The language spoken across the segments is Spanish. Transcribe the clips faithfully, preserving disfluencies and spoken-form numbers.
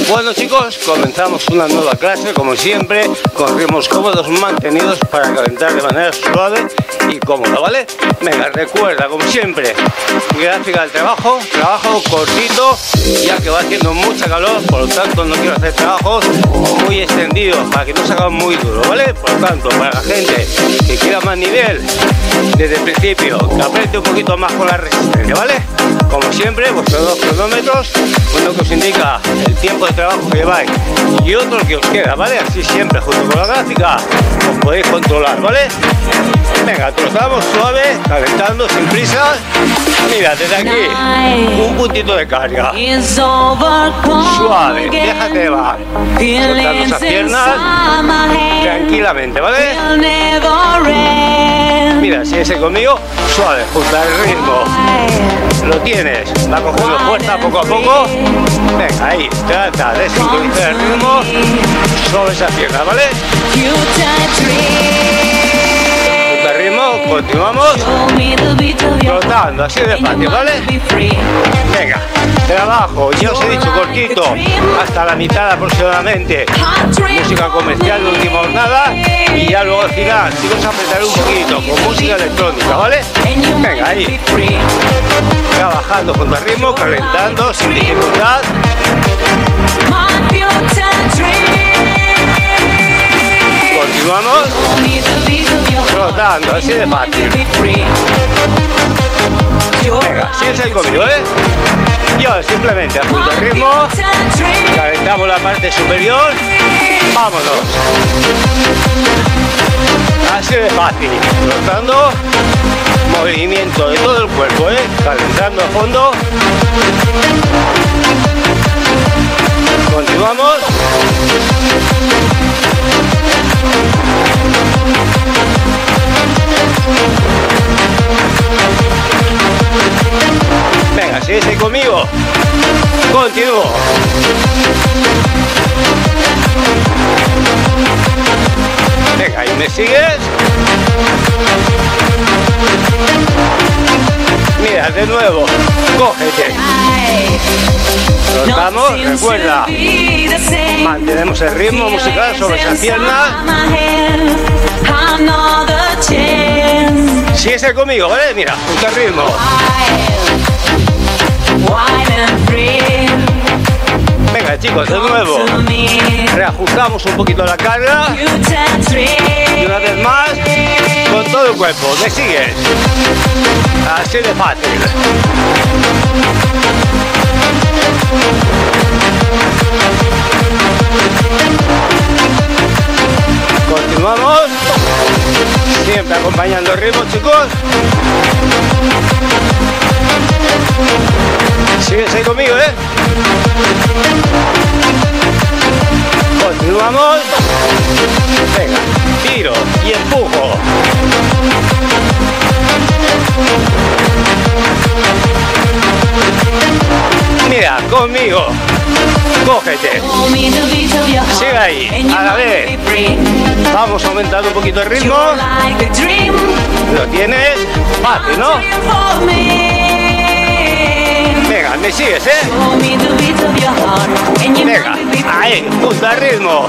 Bueno chicos, comenzamos una nueva clase como siempre, con ritmos cómodos mantenidos para calentar de manera suave y cómoda, ¿vale? Venga, recuerda como siempre, gráfica del trabajo, trabajo cortito, ya que va haciendo mucha calor, por lo tanto no quiero hacer trabajos muy extendidos para que no se hagan muy duros, ¿vale? Por lo tanto, para la gente que quiera más nivel desde el principio, que apriete un poquito más con la resistencia, ¿vale? Como siempre, vuestros dos cronómetros, uno que os indica el tiempo de trabajo que lleváis y otro que os queda, ¿vale? Así siempre, junto con la gráfica, os podéis controlar, ¿vale? Venga, trozamos suave, calentando sin prisas. Mira, desde aquí, un puntito de carga. Suave, déjate llevar. Soltando esas piernas tranquilamente, ¿vale? Mira, si ese conmigo, suave, junto al ritmo. Lo tienes, va cogiendo fuerza poco a poco. Venga, ahí, trata de sincronizar el ritmo sobre esa pierna, ¿vale? Junto al ritmo, continuamos trotando, así de fácil, ¿vale? Venga, trabajo, ya os he dicho cortito, hasta la mitad aproximadamente. Música comercial de última jornada y ya luego al final, si os apretaré un poquito con música electrónica, ¿vale? Venga, ahí. Trabajando junto al ritmo, calentando sin dificultad. Continuamos trotando, así de fácil. Venga, sigues ahí conmigo, ¿eh? Y ahora simplemente junto al ritmo, calentamos la parte superior. Vámonos. Así de fácil, trotando. Movimiento de todo el cuerpo, ¿eh? Calentando a fondo. Continuamos. Venga, sigues ahí conmigo. Continúo. Venga, ¿y me sigues? Mira, de nuevo, cógete. Trotamos, recuerda, mantenemos el ritmo musical sobre esas piernas. Sigue conmigo, ¿vale? Mira, junto al ritmo. Venga chicos, de nuevo, reajustamos un poquito la carga y una vez más con todo el cuerpo. ¿Me sigues? Así de fácil. Continuamos, siempre acompañando el ritmo, chicos. Sigues ahí conmigo, ¿eh? Continuamos. Venga, tiro y empujo. Mira, conmigo. Cógete. Sigue ahí, a la vez. Vamos aumentando un poquito el ritmo. Lo tienes fácil, ¿no? Venga, me sigues, ¿eh? Venga, ahí, junto al ritmo.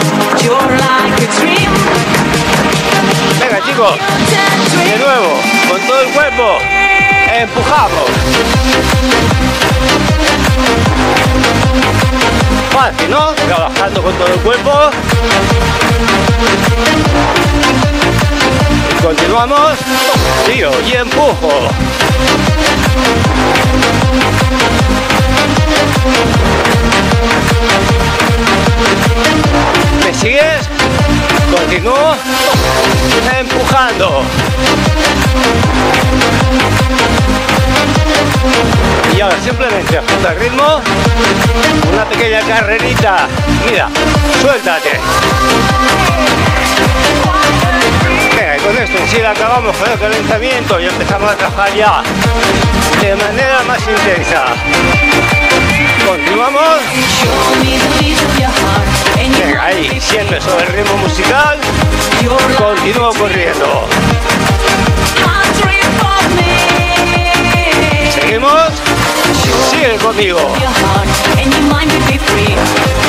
Venga, chicos, de nuevo, con todo el cuerpo, empujamos. Fácil, ¿no? Trabajando con todo el cuerpo. Continuamos, tiro y empujo. ¿Me sigues? Continúo empujando. Y ahora simplemente junto al ritmo, una pequeña carrerita. Mira, suéltate. Venga, y con esto enseguida acabamos con el calentamiento y empezamos a trabajar ya de manera más intensa. Continuamos. Venga, ahí, siempre sobre el ritmo musical. Continúo corriendo. Seguimos. Sigue conmigo.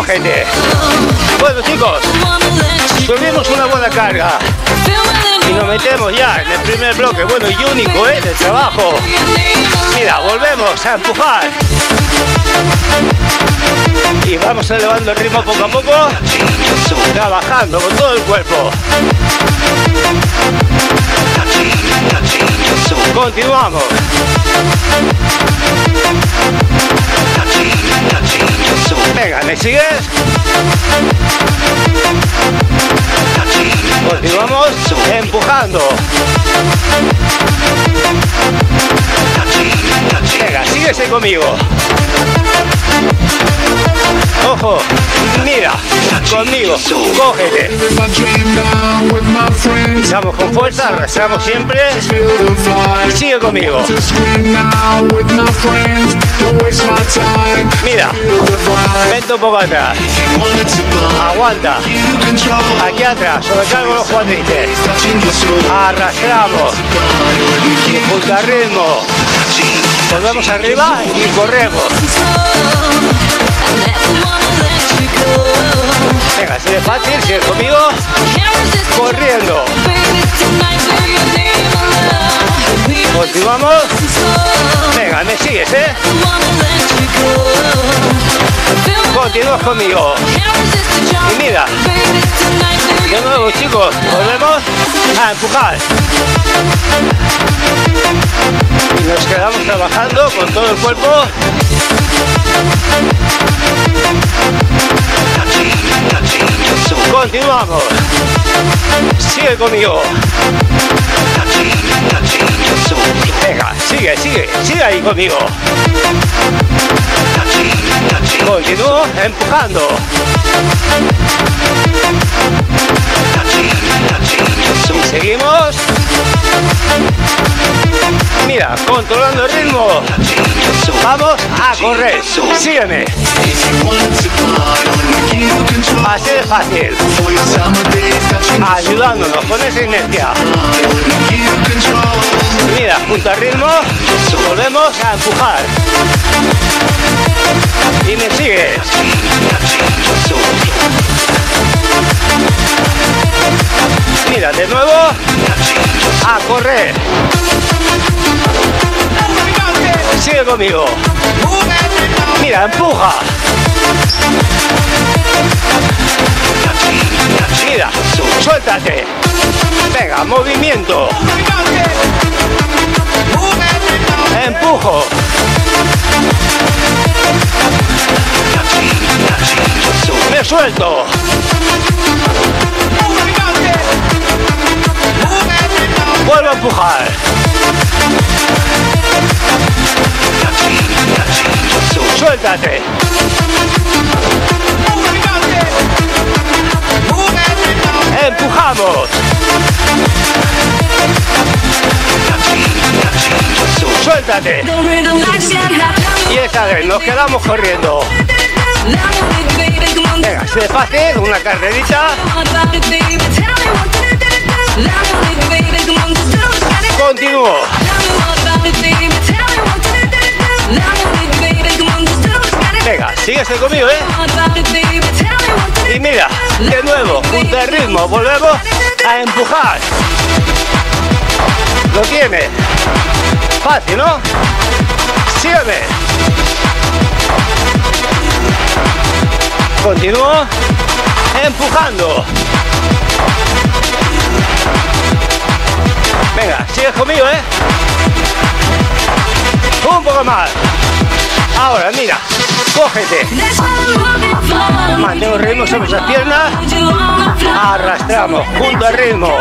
cógete. Bueno chicos, subimos una buena carga y nos metemos ya en el primer bloque, bueno y único, ¿eh? De trabajo. Mira, volvemos a empujar y vamos elevando el ritmo poco a poco, trabajando con todo el cuerpo. Continuamos. Venga, ¿me sigues? Continuamos empujando. Venga, síguese conmigo. Ojo, mira, conmigo, cógete. Pisamos con fuerza, arrastramos siempre y sigue conmigo. Mira, vente un poco atrás. Aguanta. Aquí atrás, sobrecargo los cuádriceps. Arrastramos. Punta ritmo. Volvemos arriba y corremos. Venga, si es fácil, sigue conmigo. Corriendo. Continuamos. Venga, me sigues, ¿eh? Continúas conmigo. Y mira. De nuevo, chicos, volvemos a empujar. Y nos quedamos trabajando con todo el cuerpo. Continuamos. Sigue conmigo. Venga, sigue, sigue, sigue ahí conmigo. Continúo empujando. Y seguimos. Mira, controlando el ritmo. Vamos a correr. Sígueme. Así de fácil. Ayudándonos con esa inercia. Mira, junto al ritmo, volvemos a empujar. Y me sigues. Mira, de nuevo, a correr. Sigue conmigo. Mira, empuja. Mira, suéltate. Venga, movimiento. Empujo. Me suelto. Vuelvo a empujar. Suéltate. Empujamos. Suéltate. Y esta vez nos quedamos corriendo. Venga, si es fácil, una carrerita. Continúo. Venga, síguese conmigo, ¿eh? Y mira, de nuevo, junto al ritmo, volvemos a empujar. Lo tiene. Fácil, ¿no? Sígueme. Continúo empujando. Venga, sigues conmigo, ¿eh? Un poco más. Ahora, mira, cógete. Mantengo el ritmo sobre esas piernas. Arrastramos junto al ritmo.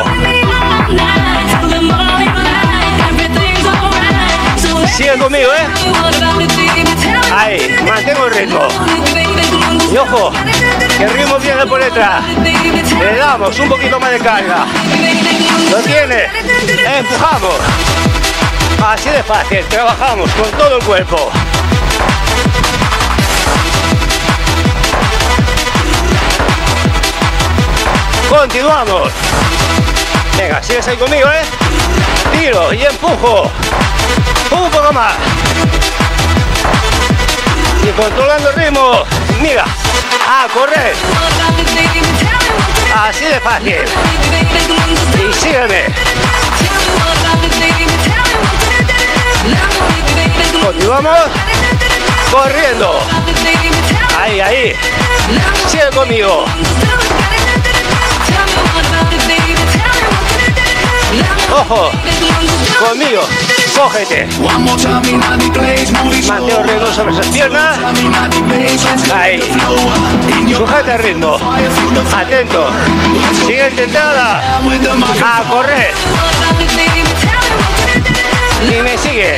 Sigue conmigo, ¿eh? Ahí, mantengo el ritmo. Y ojo, que el ritmo viene por detrás. Le damos un poquito más de carga. Lo tiene. Empujamos. Así de fácil. Trabajamos con todo el cuerpo. Continuamos. Venga, sigues ahí conmigo, ¿eh? Tiro y empujo. Un poco más. Y controlando el ritmo. Mira, A correr. Así de fácil. Y sígueme. Continuamos corriendo. Ahí, ahí. Sigue conmigo. Ojo. Conmigo. Cógete. Mantén el ritmo sobre esas piernas. Ahí. Sujeta el ritmo. Atento. Siguiente entrada. A correr. Y me sigue.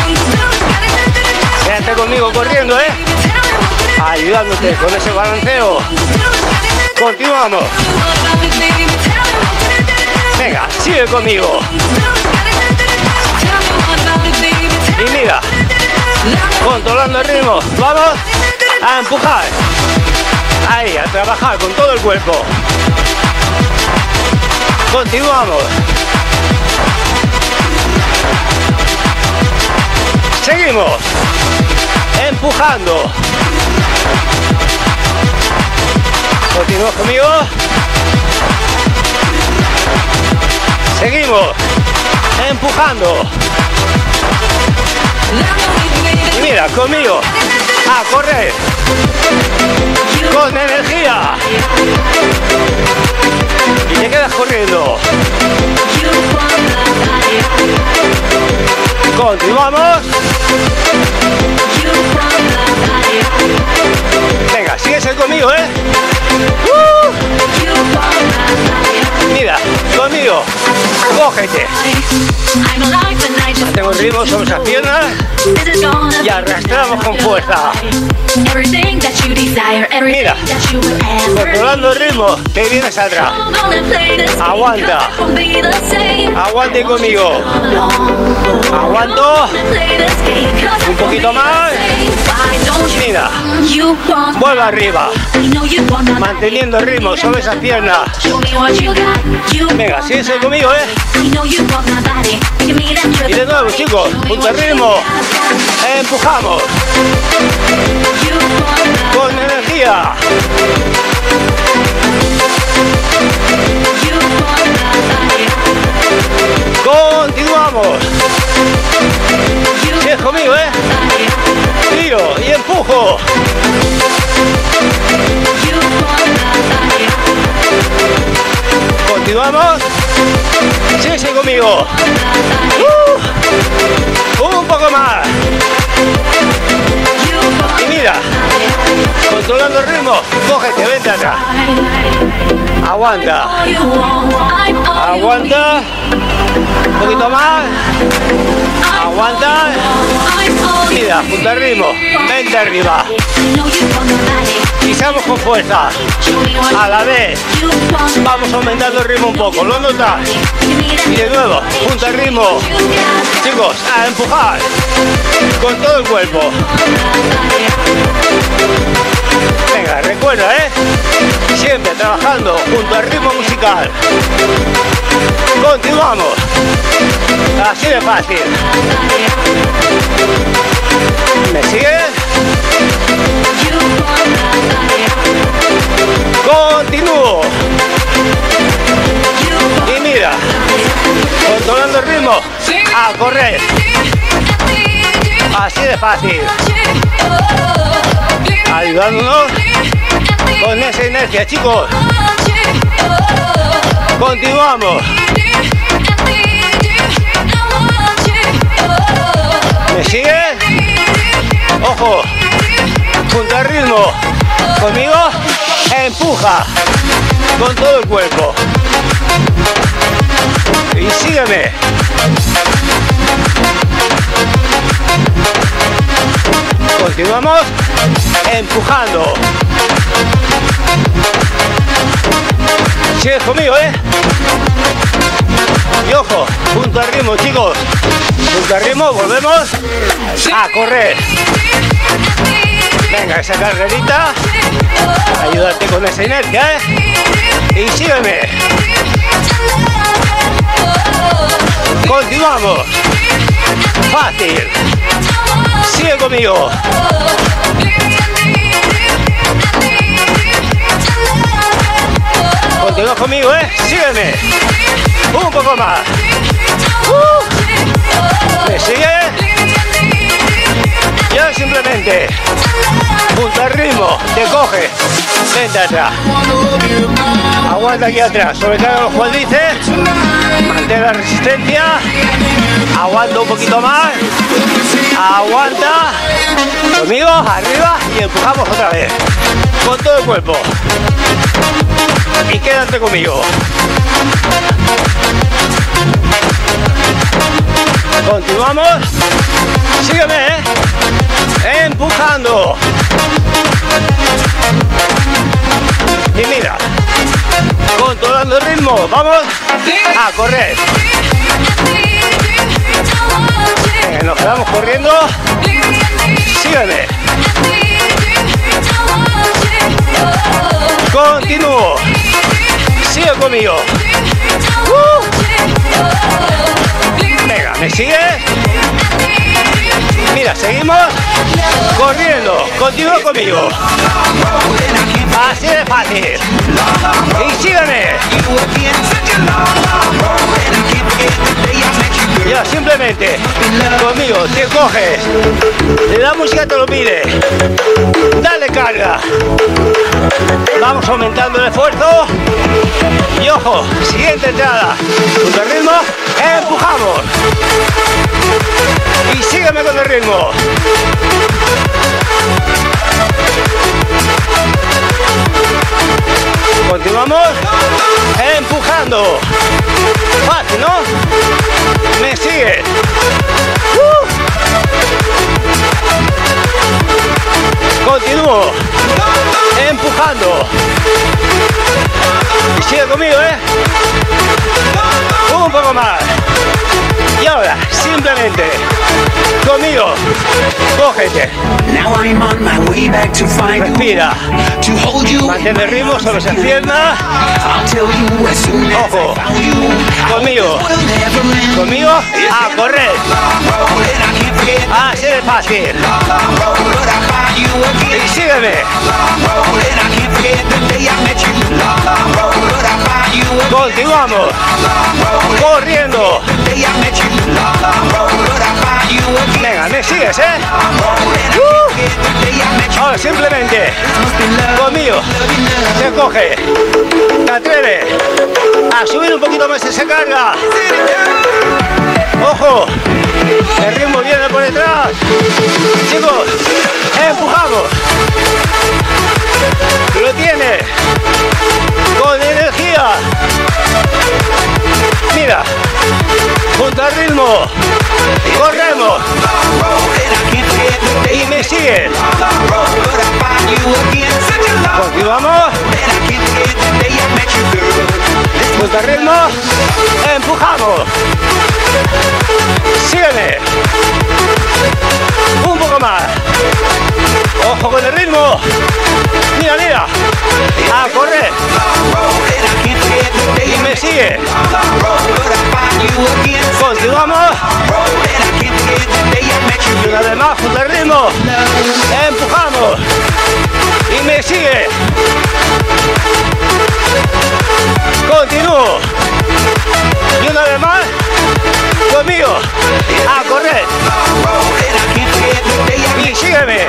Quédate conmigo corriendo, ¿eh? Ayudándote con ese balanceo. Continuamos. Venga, sigue conmigo. Y mira, controlando el ritmo. Vamos a empujar. Ahí, a trabajar con todo el cuerpo. Continuamos. Seguimos. Empujando. Continúa conmigo. Seguimos. Empujando. Y mira, conmigo. A correr. Con energía. Y te quedas corriendo. Continuamos. Venga, síguese conmigo, ¿eh? ¡Uh! Mira, conmigo. Cógete. Hacemos ritmo sobre esas piernas y arrastramos con fuerza. Mira, controlando el ritmo, te vienes atrás. Aguanta. Aguante conmigo. Aguanto. Un poquito más. Mira. Vuelve arriba. Manteniendo el ritmo sobre esas piernas. Venga, síguese conmigo, ¿eh? Y de nuevo, chicos, junto al ritmo. Empujamos. Con energía. Continuamos. Sigue conmigo, ¿eh? Tiro y empujo. Continuamos. Sigue conmigo. Uh, un poco más. Y mira, controlando el ritmo, cógete, vente atrás. Aguanta. Aguanta. Un poquito más. Aguanta. Mira, junto al ritmo, vente arriba. Pisamos con fuerza. A la vez vamos aumentando el ritmo un poco, ¿lo notas? Y de nuevo, junto al ritmo. Chicos, a empujar con todo el cuerpo. Venga, recuerda, ¿eh? Siempre trabajando junto al ritmo musical. Continuamos. Así de fácil. ¿Me sigues? Continúo. Y mira, controlando el ritmo, a correr. Así de fácil. Ayudándonos con esa inercia, chicos. Continuamos. ¿Me sigue? Ojo, junto al ritmo. Conmigo, empuja con todo el cuerpo. Y sígueme. Continuamos empujando. Sigues conmigo, ¿eh? Y ojo, junto al ritmo, chicos. Junto al ritmo, volvemos a correr. Venga, esa carrerita. Ayúdate con esa inercia, ¿eh? Y sígueme. Continuamos. Fácil. Sigue conmigo. Continúa conmigo, ¿eh? Sígueme. Un poco más. Uh. ¿Me sigue? Y ahora simplemente, junto al ritmo, te coge. Vente atrás. Aguanta aquí atrás. Sobrecarga los cuádriceps. Mantén la resistencia. Aguanta un poquito más. Aguanta. Conmigo, arriba. Y empujamos otra vez. Con todo el cuerpo. Y quédate conmigo. Continuamos. Sígueme, ¿eh? Empujando. Y mira, controlando el ritmo. Vamos a correr. Venga, nos quedamos corriendo. Sígueme. Continúo. Sigue conmigo. Uh. Venga, ¿me sigue? Mira, seguimos corriendo. Continúa conmigo. Así de fácil. Y sígueme. Ya, simplemente conmigo te coges. La música te lo pide. Dale carga. Vamos aumentando el esfuerzo. Y ojo, siguiente entrada. Junto al ritmo, empujamos. Y sígueme con el ritmo. Continuamos empujando. Fácil, ¿no? Me sigue. Uh. Continúo empujando. Y sigue conmigo, ¿eh? Un poco más. Y ahora, simplemente, conmigo, cógete. Respira. Mantén el ritmo sobre esas piernas. Ojo. Conmigo. Conmigo, a correr. Así de fácil. Y sígueme. Continuamos. Corriendo. Venga, me sigues, ¿eh? Uh. Ahora simplemente conmigo se coge, te atreves a subir un poquito más esa carga. Ojo, el ritmo viene por detrás. Chicos, empujamos. Lo tiene con energía. Mira, junto al ritmo, corremos. Y me siguen. Continuamos. Junto al ritmo, empujamos. Sígueme. Un poco más. Ojo con el ritmo. Mira, mira. A correr. Y me sigue. Continuamos. Y una vez más, junto al ritmo. Empujamos. Y me sigue. Continúo. Y una vez más, conmigo. A correr. Y sígueme.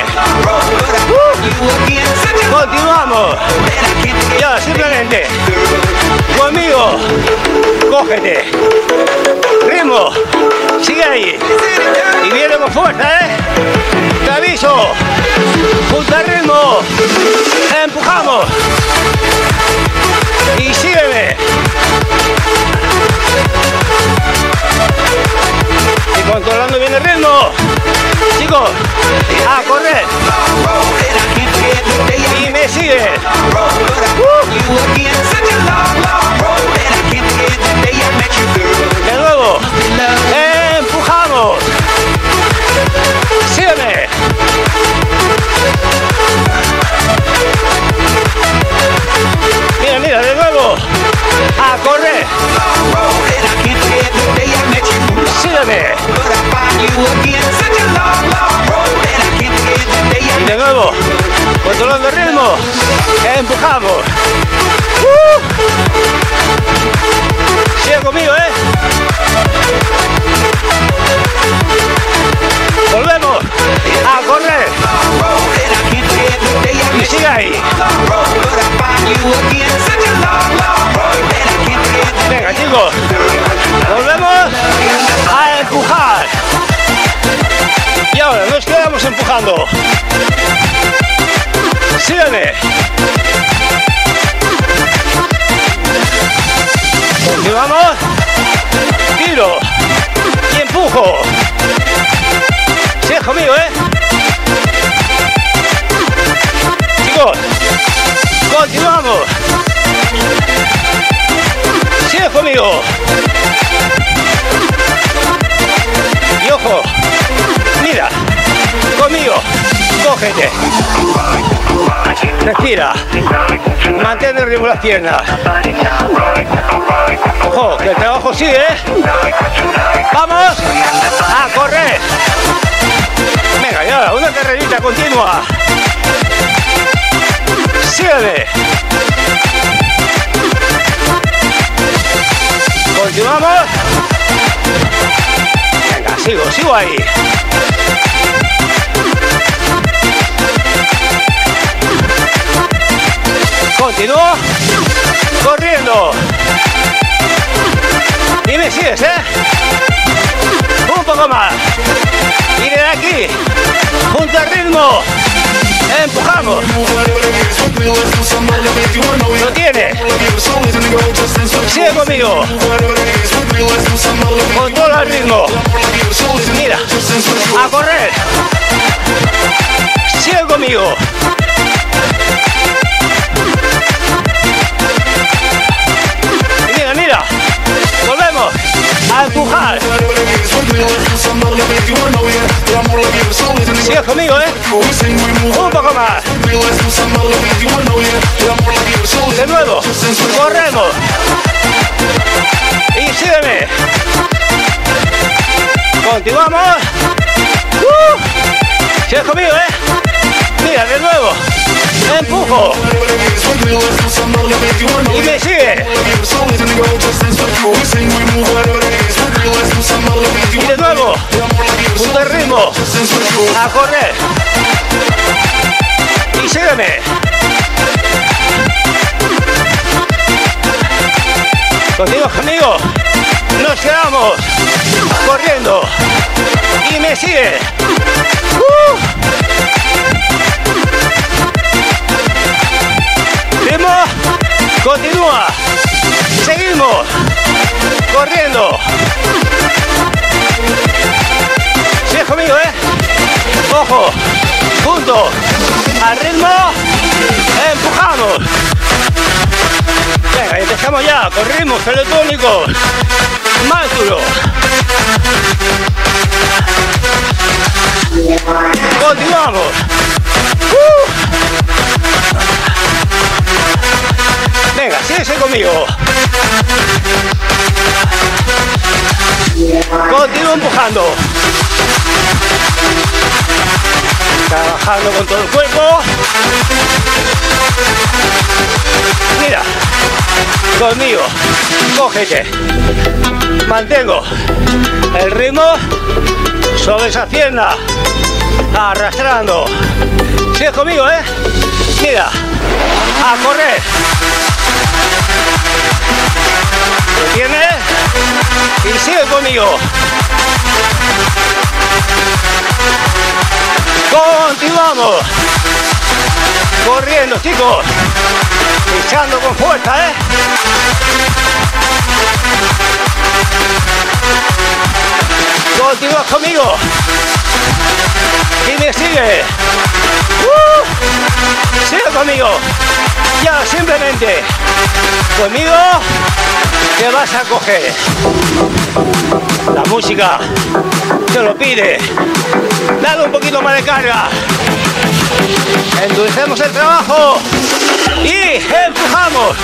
Uh. Continuamos. Y ahora simplemente conmigo. Cógete. Ritmo. Sigue ahí. Y viene con fuerza, ¿eh? Te aviso. Junto al ritmo. Empujamos. Y sígueme. Y controlando bien el ritmo. Chicos, a correr. Y me sigue. Uh. De nuevo. Empujamos. Sígueme. Mira, mira, de nuevo. A correr. Sígueme. Y de nuevo, controlando el ritmo, empujamos. ¡Uh! Sigue conmigo, ¿eh? Volvemos a correr. Y sigue ahí. Venga, chicos. Volvemos a empujar. Y ahora nos quedamos empujando. Sígueme. Continuamos. Tiro. Y empujo. Sigue conmigo, ¿eh? Chicos. Continuamos. Sigue conmigo. Y ojo. Mira. Conmigo. Cógete. Respira. Mantén el ritmo de las piernas. Ojo, que el trabajo sigue, ¿eh? Vamos a correr. Venga, y ahora una carrerita continua. Sígueme. Continuamos. Venga, sigo, sigo ahí. Continúo corriendo. Y me sigues, ¿eh? Un poco más. Y de aquí, junto al ritmo, empujamos. Lo tienes. Sigue conmigo. Controla el ritmo. Mira, a correr. Sigue conmigo. Mira, mira. Volvemos a empujar. Sigue conmigo, ¿eh? Un poco más. De nuevo. Corremos. Y sígueme. Continuamos. Uh. Sigue conmigo, ¿eh? Mira, de nuevo. Empujo. Y me sigue. Y de nuevo. Junto al ritmo. A correr. Y sígueme. Contigo, conmigo. Nos quedamos corriendo. Y me sigue. Uh. Ritmo. Continúa. Seguimos. Corriendo. Sigue conmigo, ¿eh? Ojo. Junto al ritmo. Empujamos. Venga, empezamos ya con ritmos electrónicos. Más duro. Continuamos. Uh. Venga, síguese conmigo. Continúo empujando. Trabajando con todo el cuerpo. Mira. Conmigo. Cógete. Mantengo el ritmo sobre esa pierna. Arrastrando. Sigue conmigo, ¿eh? Mira. A correr. ¿Lo tienes? Y sigue conmigo. Continuamos. Corriendo, chicos. Echando con fuerza, ¿eh? Continúa conmigo. Y me sigue. Uh, sigue conmigo. Ya, simplemente. Conmigo te vas a coger. La música te lo pide. Dale un poquito más de carga. Endurecemos el trabajo. Y empujamos.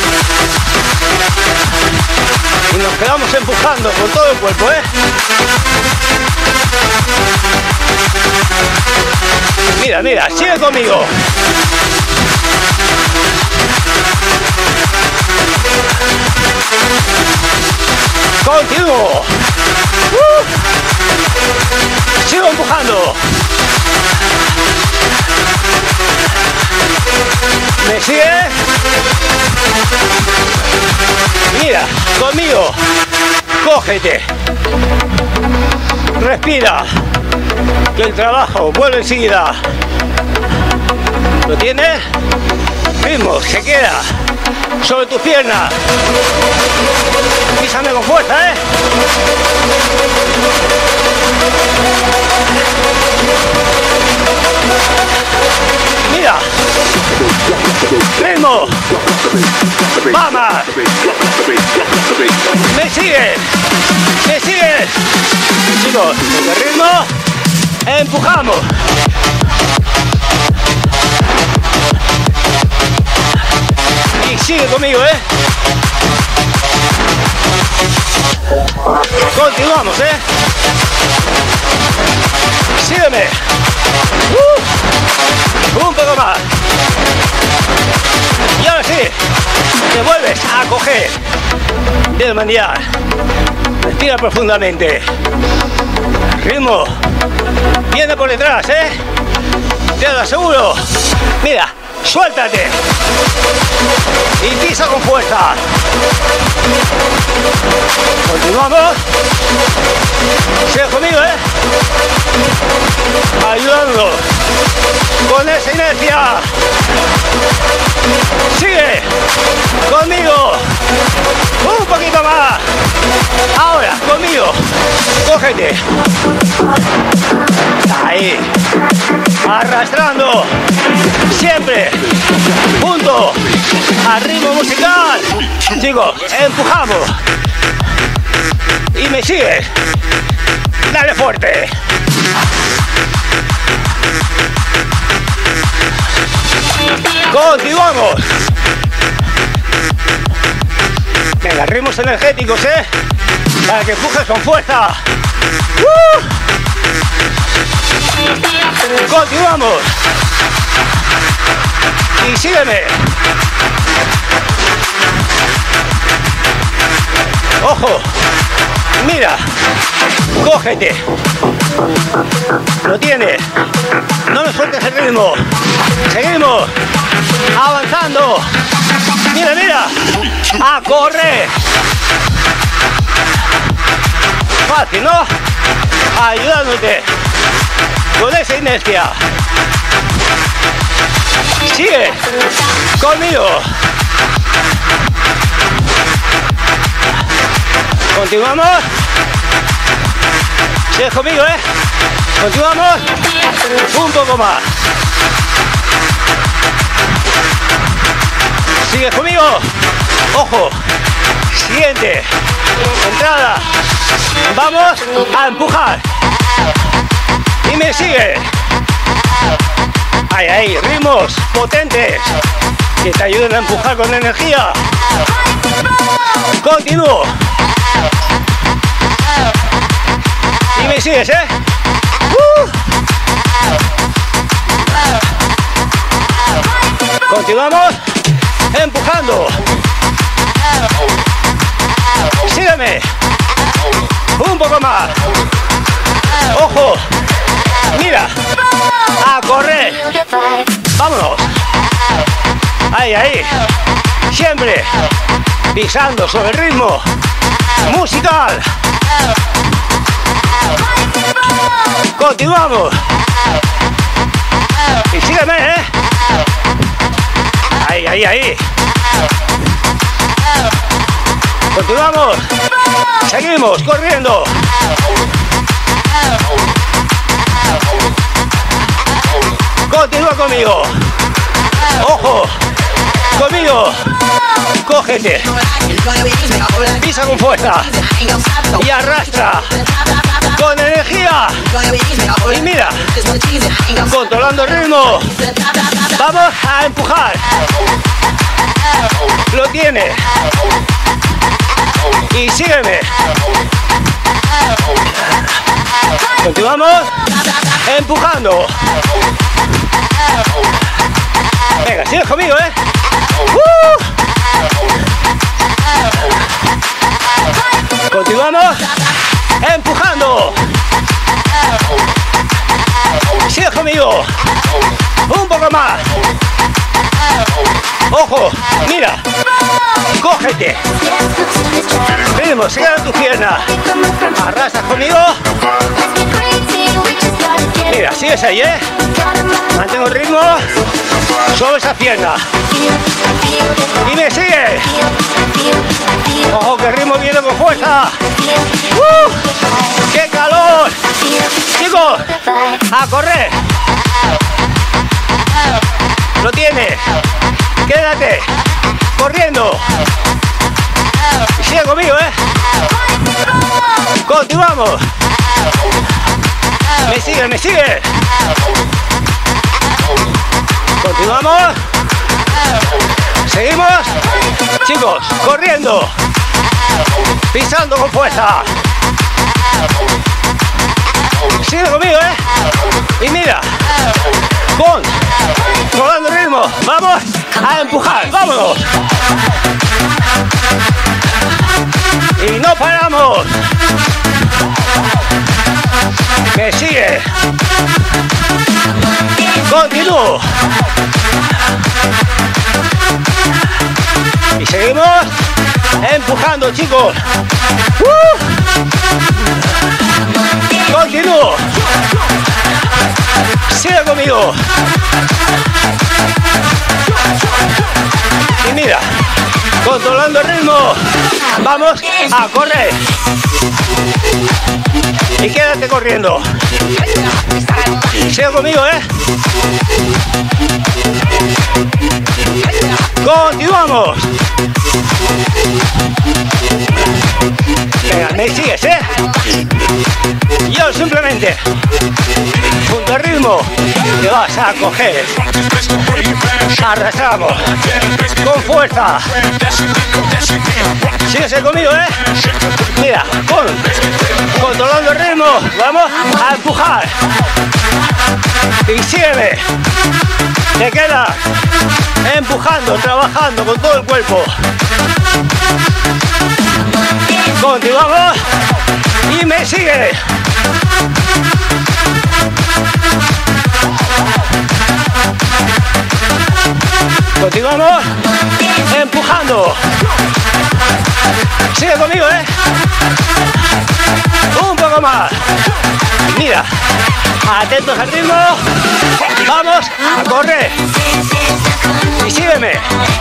Y nos quedamos empujando con todo el cuerpo, ¿eh? Mira, mira, sigue conmigo. Continúo. Uh. Sigo empujando. ¿Me sigue? Mira, conmigo. Cógete. Respira. Que el trabajo vuelve enseguida. ¿Lo tienes? Ritmo, se queda sobre tus piernas. Písame con fuerza, ¿eh? Mira. Ritmo. Vamos. Me sigue. Me sigue. Chicos, el ritmo. Empujamos. Y sigue conmigo, ¿eh? Continuamos, ¿eh? Sígueme. Uh, un poco más. Y ahora sí, te vuelves a coger del manillar. Respira profundamente. Ritmo. Viene por detrás, ¿eh? Te lo aseguro. Mira, suéltate. Y pisa con fuerza. Continuamos. Sigue conmigo, ¿eh? Ayudando con esa inercia. Sigue conmigo. Un poquito más. Ahora, conmigo. Cógete. Ahí. Arrastrando. Siempre. Punto. Al ritmo musical. Chicos, empujamos. Y me sigue. Dale fuerte. Continuamos. Venga, ritmos energéticos, ¿eh? Para que empujes con fuerza. ¡Uh! Continuamos. Y sígueme. Ojo. Mira. Cógete. Lo tienes. No me sueltes el ritmo. Seguimos. Avanzando. Mira, mira. A correr. Fácil, ¿no? Ayudándote con esa inercia. Sigue conmigo. Continuamos. Sigue conmigo, ¿eh? Continuamos. Un poco más. Sigue conmigo. Ojo. Siguiente. Entrada. Vamos a empujar. Y me sigue. Ahí, ahí. Ritmos potentes que te ayuden a empujar con energía. Continúo. Y me sigues, ¿eh? Uh. Continuamos empujando. Sígueme. Un poco más. Ojo. Mira. A correr. Vámonos. Ahí, ahí. Siempre pisando sobre el ritmo musical. Continuamos. Y sígueme, ¿eh? Ahí, ahí, ahí. Continuamos. Seguimos corriendo. Continúa conmigo. Ojo. Conmigo. Cógete. Pisa con fuerza. Y arrastra. Con energía. Y mira. Controlando el ritmo. Vamos a empujar. Lo tiene. Y sígueme. Continuamos empujando. Venga, sigue conmigo, ¿eh? Uh. Continuamos empujando. Sigue conmigo. Un poco más. Ojo, mira. Cógete. Ritmo, sigue en tu pierna. Arrasas conmigo. Mira, sigues ahí, ¿eh? Mantengo el ritmo. Sobre esa pierna. Y me sigue. Ojo, que el ritmo viene con fuerza. ¡Uh! ¡Qué calor! Chicos, a correr. Lo tienes. Quédate. Corriendo. Sigue conmigo, ¿eh? Continuamos. Me sigue, me sigue. Continuamos. Seguimos. Chicos, corriendo. Pisando con fuerza. Sigue conmigo, ¿eh? Y mira. Con. Colando el ritmo. Vamos a empujar. Vámonos. Y no paramos. Me sigue. Continúo. Y seguimos empujando, chicos. ¡Uh! Continúo. Sigue conmigo. Y mira, controlando el ritmo. Vamos a correr. Y quédate corriendo. Sigue conmigo, ¿eh? Continuamos. Venga, me sigues, ¿eh? Yo simplemente, junto al ritmo, te vas a coger. Arrasamos. Con fuerza. Síguese conmigo, ¿eh? Mira, con, controlando el ritmo, vamos a empujar. Y sígueme. Te quedas empujando, trabajando con todo el cuerpo. Continuamos. Y me sigue. Continuamos empujando. Sigue conmigo, ¿eh? Un poco más. Mira, atentos al ritmo. Vamos a correr. Y sígueme.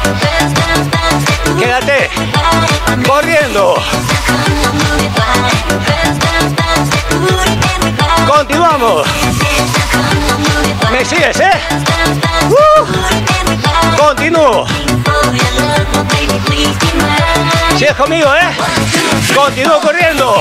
Quédate corriendo. Continuamos. ¿Me sigues, eh? Uh. Continúo. Sigues conmigo, eh? Continúo corriendo.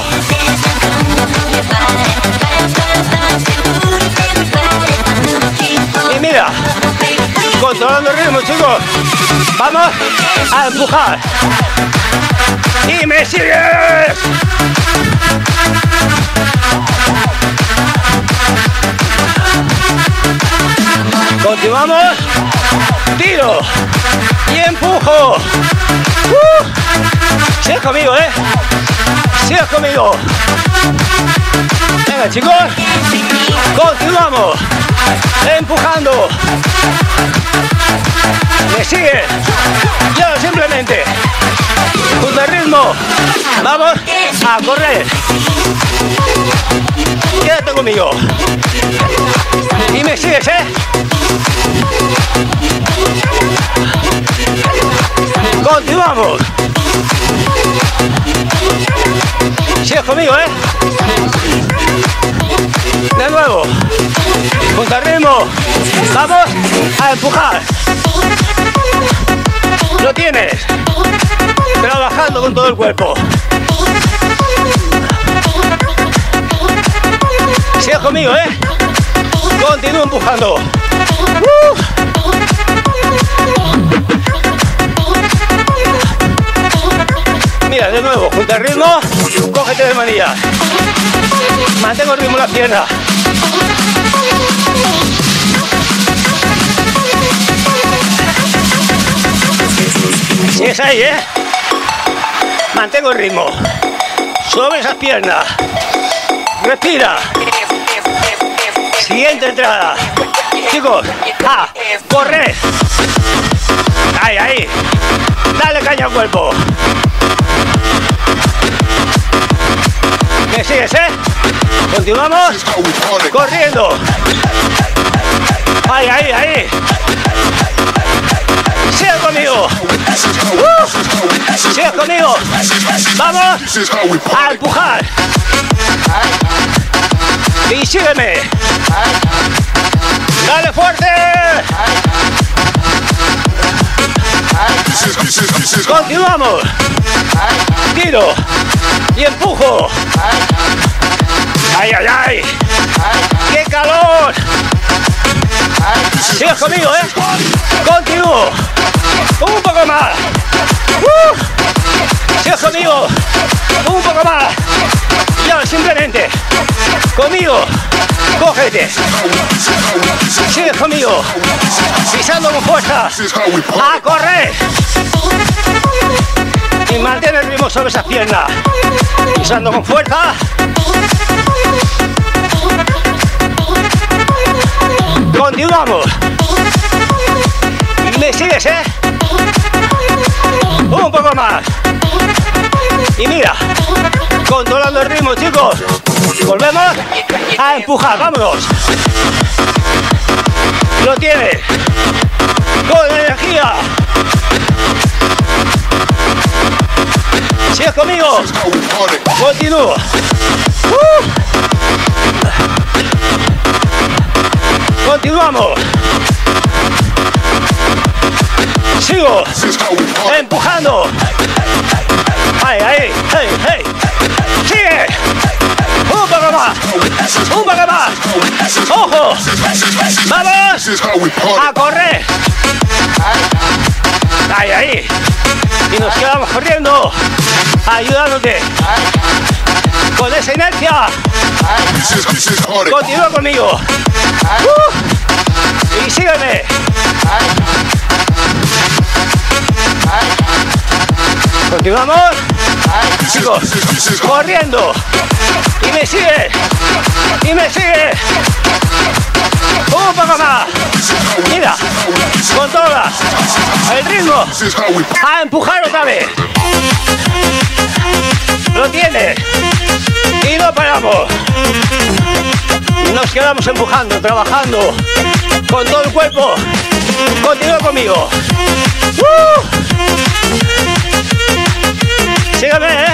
Y mira, controlando el ritmo, chicos. Vamos a empujar. Y me sigues. Continuamos. Tiro. Y empujo. Uh. Sigues conmigo, ¿eh? Sigues conmigo. Venga, chicos. Continuamos. Empujando. Me sigue. Yo simplemente. Junto al ritmo. Vamos a correr. Quédate conmigo. Y me sigues, ¿eh? Continuamos. Sigues conmigo, ¿eh? De nuevo. Junto al ritmo. Vamos a empujar. Lo tienes. Trabajando con todo el cuerpo. Sigues conmigo, ¿eh? Continúo empujando. Uh. Mira, de nuevo, junto al ritmo, cógete de manilla. Mantengo el ritmo en la pierna. Sigues ahí, ¿eh? Mantengo el ritmo. Sobre esas piernas. Respira. Siguiente entrada. Chicos, a correr. Ahí, ahí. Dale caña al cuerpo. ¿Me sigues, eh? Continuamos. Corriendo. Ahí, ahí, ahí. Sigue conmigo. Uh, sigue conmigo. Vamos a empujar. Y sígueme. Dale fuerte. Continuamos. Tiro y empujo. Ay, ay, ay. ¡Qué calor! Sigues conmigo, ¿eh? Continúo. Un poco más. Uh. Sigues conmigo. Un poco más. Y ahora simplemente. Conmigo. Cógete. Sigues conmigo. Pisando con fuerza. A correr. Y mantén el ritmo sobre esas piernas. Pisando con fuerza. Continuamos. Me sigues, ¿eh? Un poco más. Y mira, controlando el ritmo, chicos. Volvemos a empujar. Vámonos. Lo tienes. Con energía. ¿Sigues conmigo? Continúo. Uh. Continuamos. Sigo. Empujando. Ahí, ahí. Hey, hey. Sigue. Un poco más. Un poco más. Ojo. Vamos a correr. Ahí, ahí. Y nos quedamos corriendo. Ayudándote. Con esa inercia. Continúa conmigo. Uh, y sígueme. Continuamos. Chicos, corriendo. Y me sigue. Y me sigue. Un poco más. Mira. Controla el ritmo. A empujar otra vez. Lo tiene. Y no paramos. Nos quedamos empujando, trabajando con todo el cuerpo. Continúa conmigo. ¡Uh! Sígueme, ¿eh?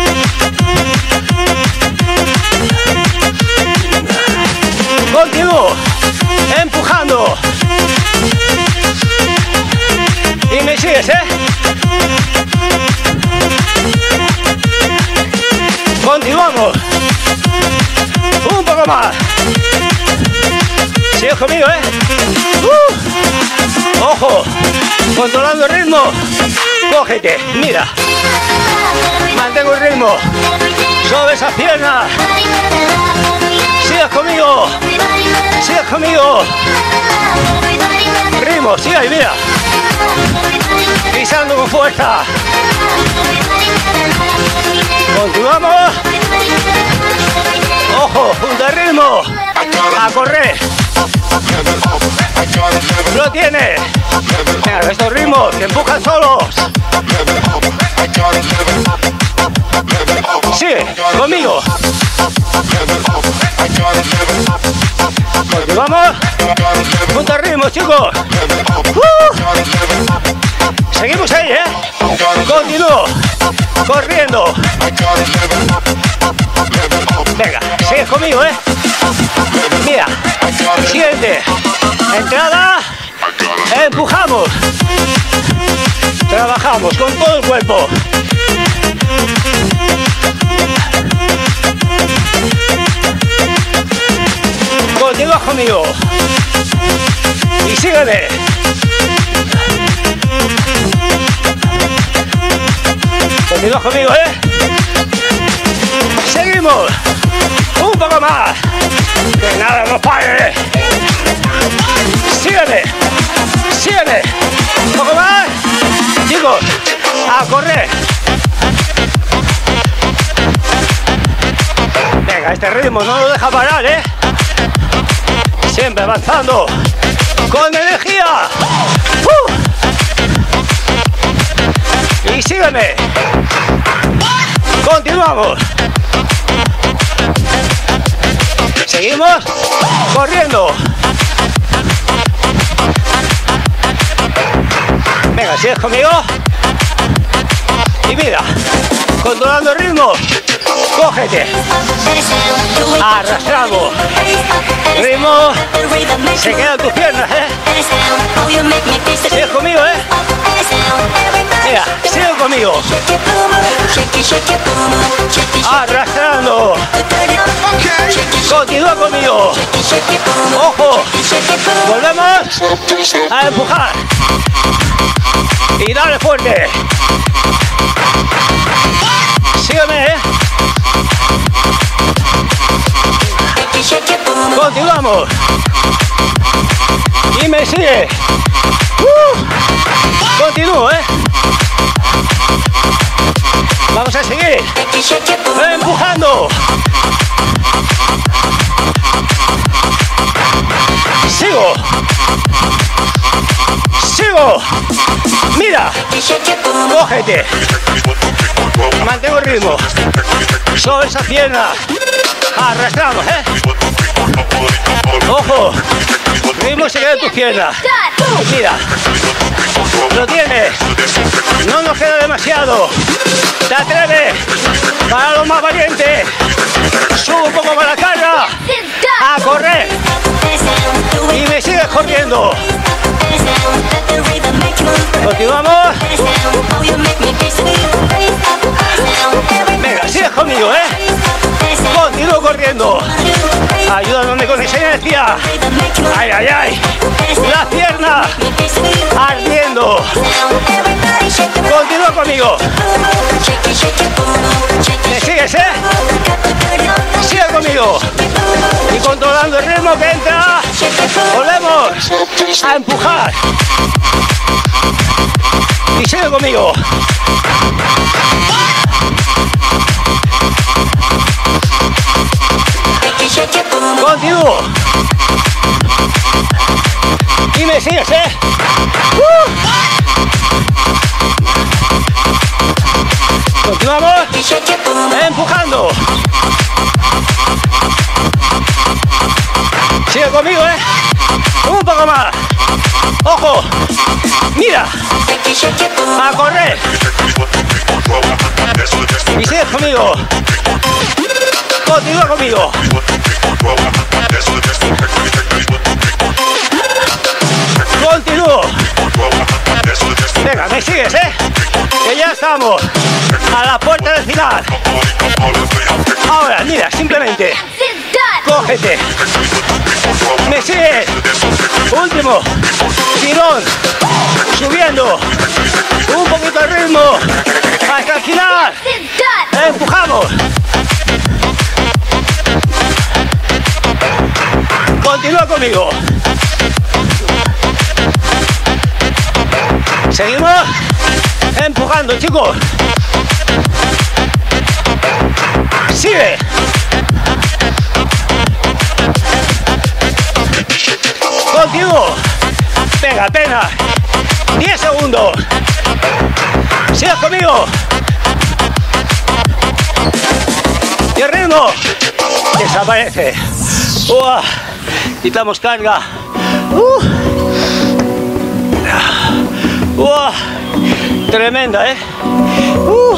Continúo empujando. Y me sigues, ¿eh? Continuamos. Un poco más. Sigues conmigo, ¿eh? Uh. Ojo. Controlando el ritmo. Cógete. Mira. Mantengo el ritmo. Sobre esas piernas. Sigues conmigo. Sigues conmigo. Ritmo. Sigue ahí, mira. Pisando con fuerza. Continuamos. Ojo, punto de ritmo. A correr. Lo tienes. Mira, estos ritmos que empujan solos. Sigue conmigo. Continuamos. Punto de ritmo, chicos. Uh. Seguimos ahí, ¿eh? Continúo. Corriendo. Venga, sigues conmigo, ¿eh? Mira, siguiente. Entrada. Empujamos. Trabajamos con todo el cuerpo. Continúa conmigo. Y sígueme. Continúa conmigo, ¿eh? Seguimos. Un poco más. Que nada nos pare. Sígueme. Sígueme. Un poco más. Chicos, a correr. este ritmo no lo deja parar, ¿eh? Siempre avanzando con energía. ¡Uh! Y sígueme. Continuamos. Seguimos corriendo. Venga, sigues conmigo. Y mira, controlando el ritmo. Cógete. Arrastramos. Ritmo. Se quedan tus piernas, ¿eh? Sigues conmigo, ¿eh? Mira, sigue conmigo. Arrastrando. Continúa conmigo. Ojo. Volvemos a empujar. Y dale fuerte. Sígueme, ¿eh? Continuamos. Y me sigue. Uh. Continúo, ¿eh? Vamos a seguir. Empujando. Sigo. Sigo. Mira. Cógete. Mantengo el ritmo. Sobre esa pierna. Arrastramos, ¿eh? Ojo. Ritmo se queda en tus piernas. Mira. Lo tienes. No nos queda demasiado. Te atreves. Para los más valientes. Sube un poco con la carga. A correr. Y me sigues corriendo. Continuamos. Venga, sigues conmigo, ¿eh? Continúo corriendo. Ayúdame con esa energía. Ay, ay, ay. La pierna ardiendo. Continúa conmigo. ¿Me sigues, eh? Sigue conmigo. Y controlando el ritmo que entra. Volvemos a empujar. Y sigue conmigo. Continúo. Y me sigues, ¿eh? Uh. Continuamos. Empujando. Sigue conmigo, ¿eh? Un poco más. Ojo. Mira. A correr. Y sigues conmigo. Continúa conmigo. Continúo. Venga, me sigues, ¿eh? Que ya estamos a la puerta del final. Ahora, mira, simplemente cógete. Me sigues. Último. Tirón. Subiendo. Un poquito de ritmo. Hasta el final. Empujamos. Continúa conmigo. Seguimos empujando, chicos. Sigue. Continúo. Venga, apenas diez segundos. Sigue conmigo. Y el ritmo desaparece. Uah. Quitamos carga. Uh. Uah. Tremenda, ¿eh? Uh.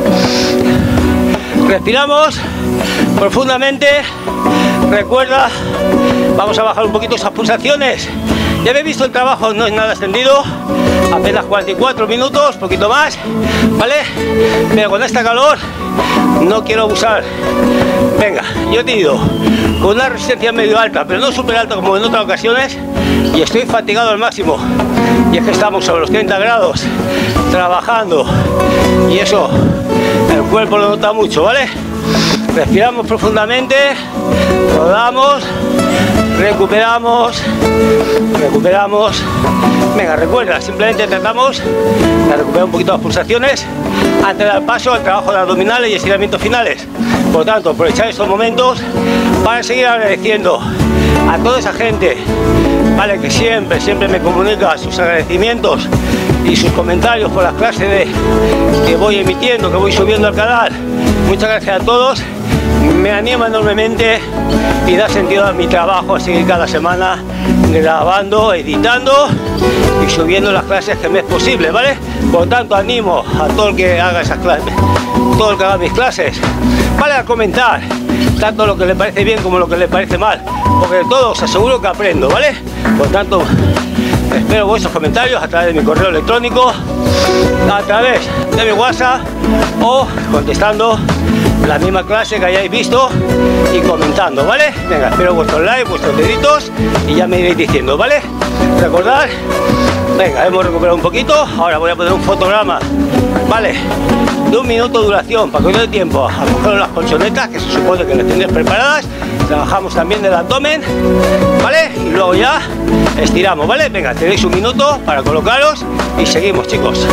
Respiramos profundamente. Recuerda, vamos a bajar un poquito esas pulsaciones. Ya habéis visto el trabajo, no es nada extendido. Apenas cuarenta y cuatro minutos, poquito más, ¿vale? Pero con esta calor no quiero abusar. Venga, yo te digo, con una resistencia medio alta, pero no súper alta como en otras ocasiones. Y estoy fatigado al máximo. Y es que estamos sobre los treinta grados, trabajando. Y eso, el cuerpo lo nota mucho, ¿vale? Respiramos profundamente, rodamos, recuperamos, recuperamos. Venga, recuerda, simplemente tratamos de recuperar un poquito las pulsaciones antes de dar paso al trabajo de abdominales y estiramientos finales. Por tanto, aprovechar estos momentos para seguir agradeciendo a toda esa gente, vale, que siempre, siempre me comunica sus agradecimientos y sus comentarios por las clases de, que voy emitiendo, que voy subiendo al canal. Muchas gracias a todos, me anima enormemente y da sentido a mi trabajo a seguir cada semana grabando, editando y subiendo las clases que me es posible, ¿vale? Por tanto, animo a todo el que haga esas clases, todo el que haga mis clases, vale, a comentar tanto lo que le parece bien como lo que le parece mal, porque de todo os aseguro que aprendo, ¿vale? Por tanto, espero vuestros comentarios a través de mi correo electrónico, a través de mi WhatsApp o contestando la misma clase que hayáis visto y comentando, ¿vale? Venga, espero vuestros likes, vuestros deditos y ya me iréis diciendo, ¿vale? Recordad, venga, hemos recuperado un poquito, ahora voy a poner un fotograma, ¿vale? De un minuto de duración, para que os dé tiempo a coger las colchonetas, que se supone que las tenéis preparadas. Trabajamos también del abdomen, ¿vale? Y luego ya estiramos, ¿vale? Venga, tenéis un minuto para colocaros y seguimos, chicos.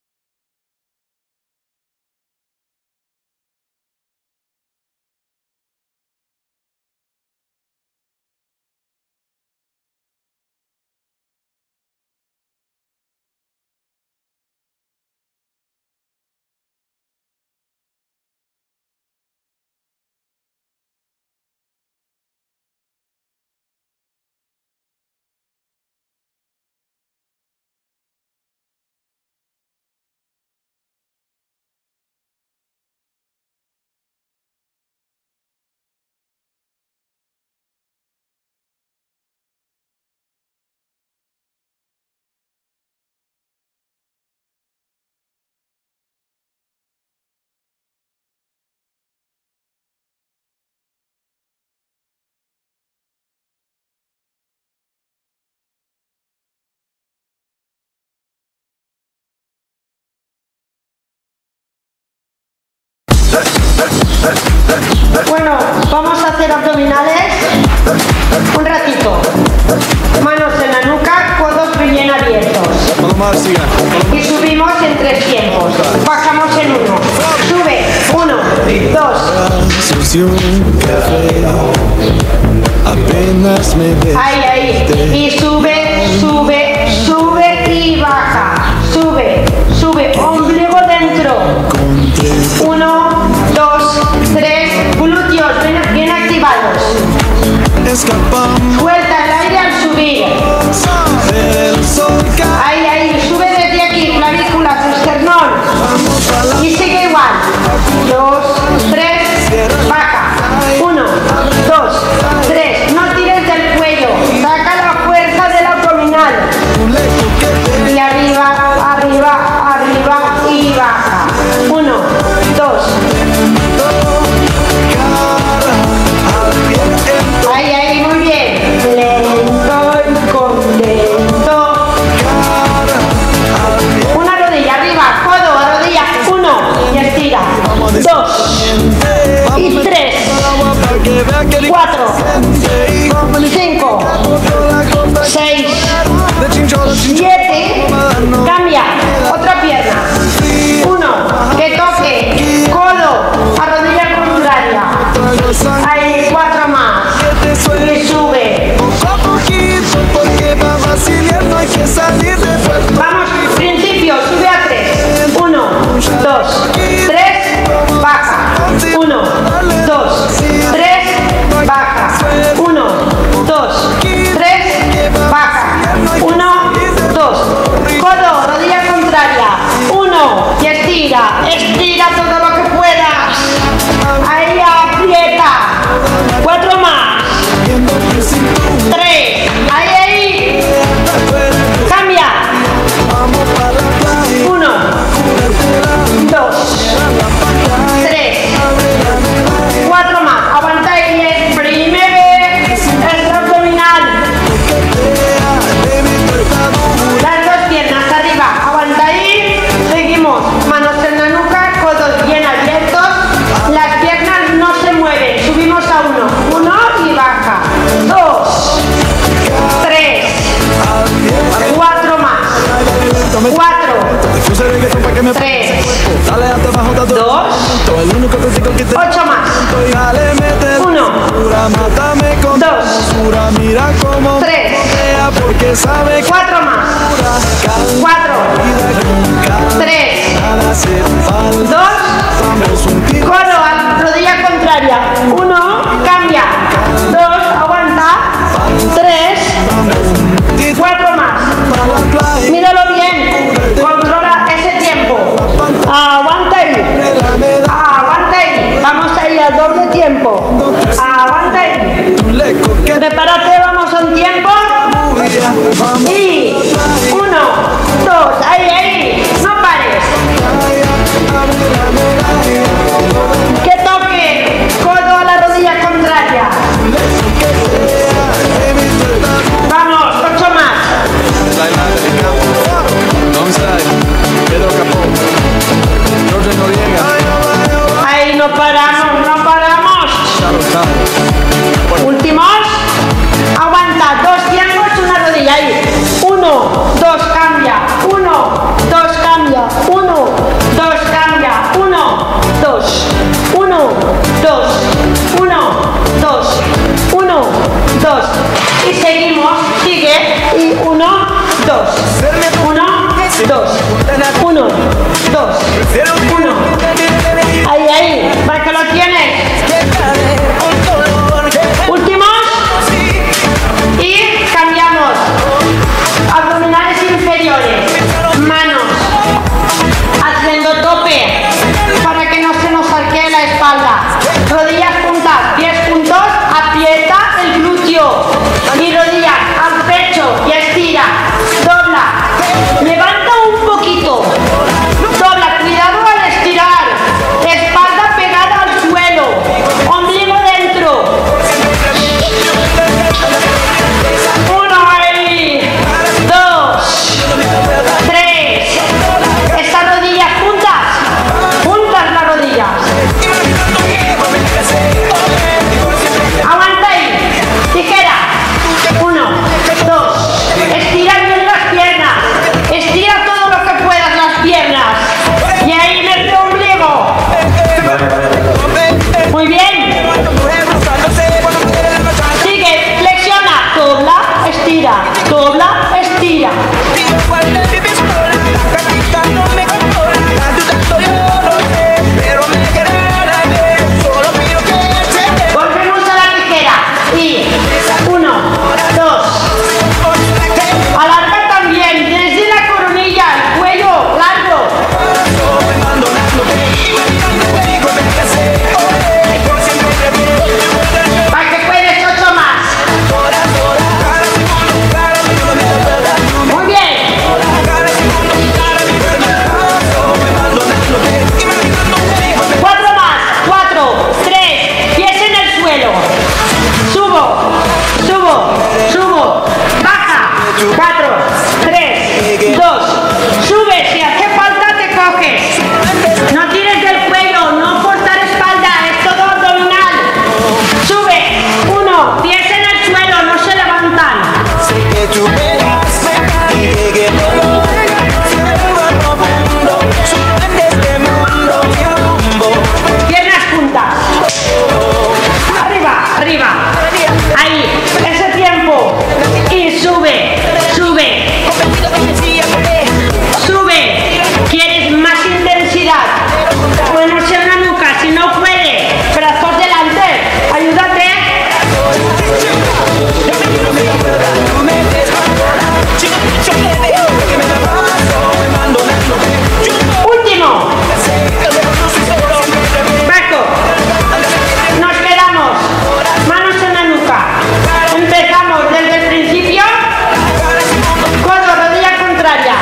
Bueno, vamos a hacer abdominales un ratito. Manos en la nuca, codos bien abiertos. Y subimos en tres tiempos. Bajamos en uno. Sube. Uno, dos. Ahí, ahí. Y sube, sube, sube y baja. Sube, sube. Ombligo dentro. Uno, dos, tres. Glúteos bien, bien activados. Suelta el aire al subir. Ahí, ahí. Sube desde aquí. Clavículas, esternón. Y sigue igual. Dos, tres. Baja. Uno, dos, tres. No tires del cuello. Saca la fuerza del abdominal. Y arriba, arriba, arriba y baja. Uno, dos. Ahí, ahí, muy bien. Lento y contento. Una rodilla arriba, codo a rodilla. Uno. Y estira. Dos. Y tres. Cuatro. Cinco. Seis. Siete. Cambia. Otra pierna. Uno. Que toque. Codo a rodilla contraria. Ahí, cuatro más. Y sube. Vamos, principio, sube a tres. Uno, dos, tres, baja. Uno, dos, tres, baja. Uno, dos, tres, baja. Uno, dos. Codo, rodilla contraria. Uno, y estira. Estira todo lo que puedas. Ahí aprieta. Cuatro más. Tres. Ahí, ahí. Cambia. Uno. Dos. Tres. Cuatro más. Aguanta ahí. Exprime el abdominal. Las dos piernas arriba. Aguanta ahí. Seguimos. Manos en la nuca. tres, cuatro más, cuatro, tres, dos, codo a rodilla contraria, uno, cambia, dos, aguanta, tres, cuatro más, míralo bien, controla ese tiempo, aguanta ahí, aguanta ahí, vamos a ir al doble tiempo, aguanta ahí, prepárate, vamos a un tiempo, y uno, dos, ahí, ahí, no pares, que toque, codo a la rodilla contraria, vamos, ocho más, ahí no paramos, no paramos, últimos, aguanta, dos tiempos, una rodilla, ahí, uno, dos, cambia, uno, dos, cambia, uno, dos, cambia, uno, dos, uno, dos, uno, dos, uno, dos, y seguimos, sigue, y uno, dos, uno, dos, uno, dos, uno, ahí, ahí, para que lo tienes, últimos, y cambiamos, abdominales inferiores, manos, haciendo tope, para que no se nos arquee la espalda, rodillas juntas, pies juntos, aprieta el glúteo, y rodillas al pecho, y estira, dobla, levanta un poquito, dobla, cuidado al estirar, espalda pegada al suelo, ombligo dentro, uno ahí, dos, tres, estas rodillas juntas, juntas las rodillas, aguanta ahí, tijera, uno, dos, estira bien las piernas, estira todo lo que puedas las piernas, y ahí mete ombligo, muy bien, sigue, flexiona, dobla, estira, dobla, estira, volvemos a la tijera, y uno, dos, alarga también, desde la coronilla, el cuello largo, para que puedes ocho más, muy bien, cuatro más, cuatro, tres, pies en el suelo, subo, subo, subo, baja, cuatro, tres, dos, sube, si hace falta te coges, no tires del cuello, no forzar espalda, es todo abdominal, sube, uno, pies en el suelo, no se levantan, piernas juntas, arriba, arriba, ahí, ese tiempo, y sube, sube, sube, quieres más intensidad, manos en la nuca, si no puede, brazos delante, ayúdate, último, Paco, nos quedamos, manos en la nuca, empezamos desde el principio, codo, rodilla contraria,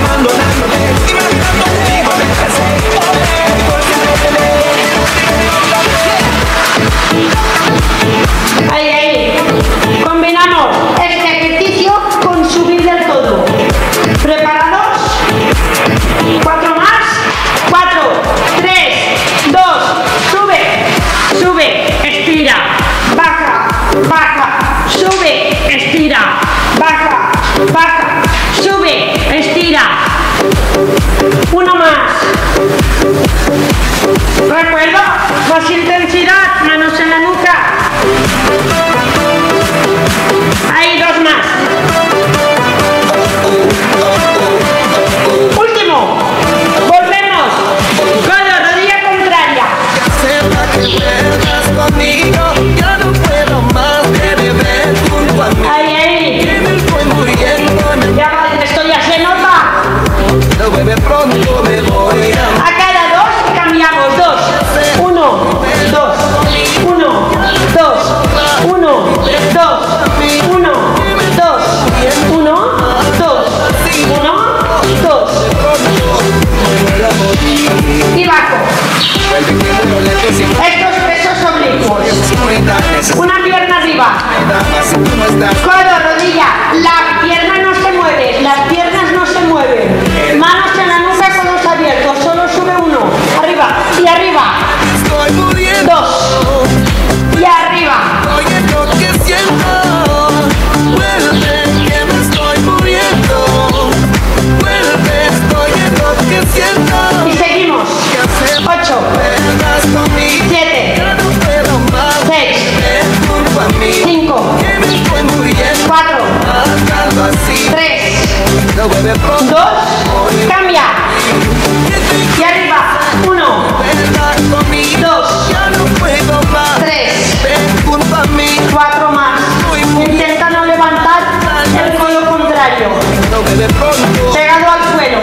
ahí, ahí, combinamos este ejercicio con subir del todo, ¿preparados? Cuatro más, cuatro, tres, dos, sube, sube, estira, baja, baja, sube, estira, baja, baja, sube, estira, uno más, recuerda, más intensidad, manos en la nuca, dos, uno, dos, uno, dos, uno, dos. Y bajo. Estos pesos oblicuos. Una pierna arriba. Codo, rodilla. La pierna no se mueve. Las piernas no se mueven. Manos en la nuca, codos abiertos. Solo sube uno. Arriba. Y arriba. Dos. Y arriba. Y seguimos. Ocho. Siete. Seis. Cinco. Cuatro. Tres. Dos. Cambia. Y arriba. Uno. Dos. Tres. Cuatro más. Intenta no levantar el codo contrario. Pegado al suelo.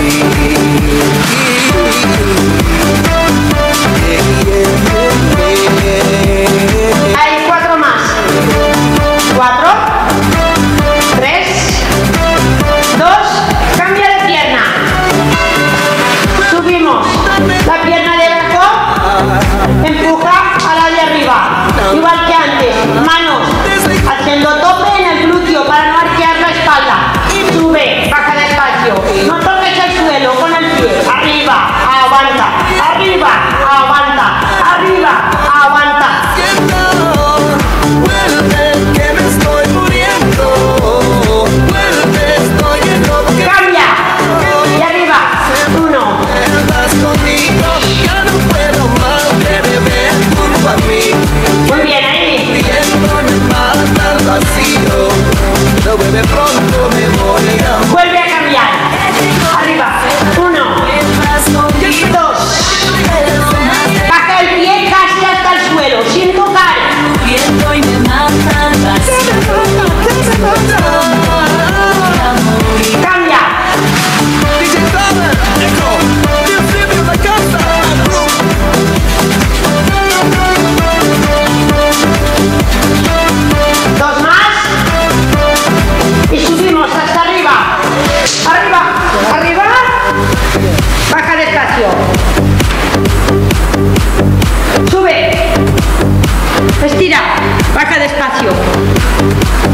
Hay cuatro más. Cuatro. Tres. Dos. Cambia de pierna. Subimos. La pierna de abajo empuja a la de arriba. Igual que antes. Manos haciendo tope en el glúteo para no arquear la espalda. Sube. Baja despacio. No toques el suelo con el pie. Arriba. Aguanta. Arriba. Aguanta. Arriba. Aguanta. Cambia. Y arriba. Uno. Muy bien, ahí. Vuelve a cambiar. Arriba. Uno. Dos. Baja el pie casi hasta el suelo, sin tocar. Cambia. Dos más. Y subimos hasta arriba. Arriba. Arriba. Baja despacio. Sube. Estira. Baja despacio.